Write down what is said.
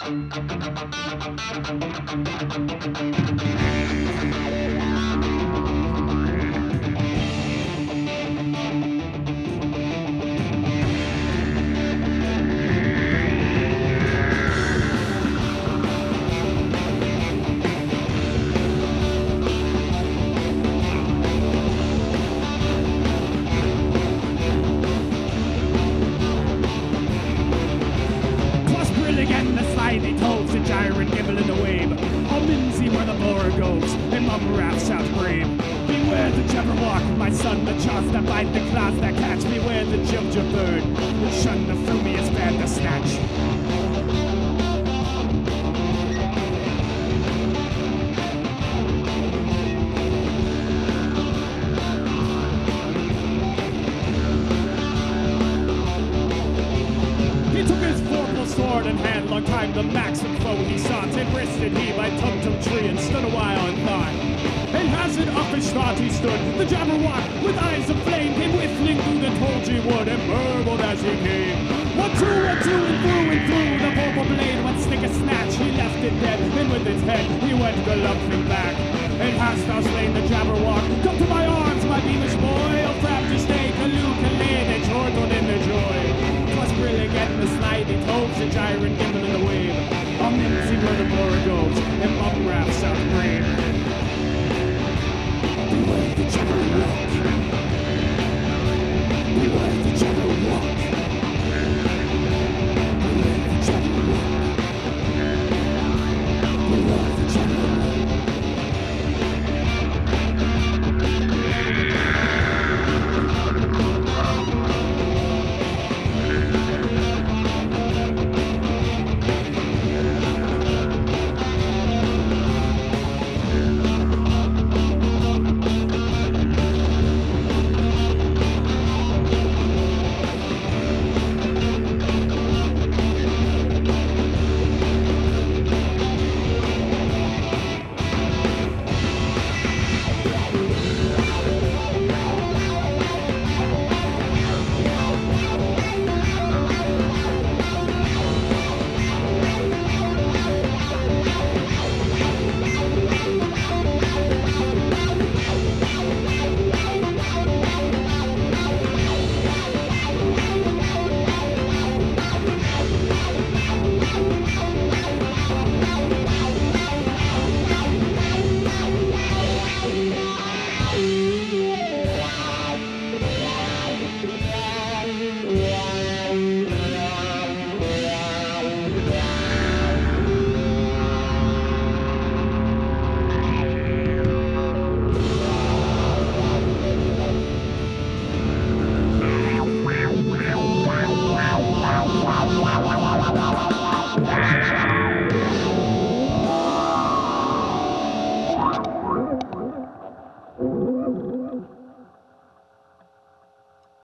Beware the Jabberwocky, my son, the chaff that bite the claws that catch. Beware the ginger bird, and shun the frumious band to snatch. He took his vorpal sword in hand, long time the maxim foe he sought, and rested he by tum-tum tree and stood a while in thought. And as in uppish thought he stood, the Jabberwocky with eyes of flame came whistling through the tulgey wood and burbled as he came. One, two, and through the vorpal blade went snick a snatch. He left it dead, and with its head he went galumphing back. And hast thou slain the Jabberwocky? Come to my arms, my beamish boy. O frappe to stake, a luke, a lay, they chortled in their joy. 'Twas brillig and the sliding toves, the gyrant gimble in the wave. On Mincy where the borogoves, and mum rafts out brave. Beware the Jabberwocky. Beware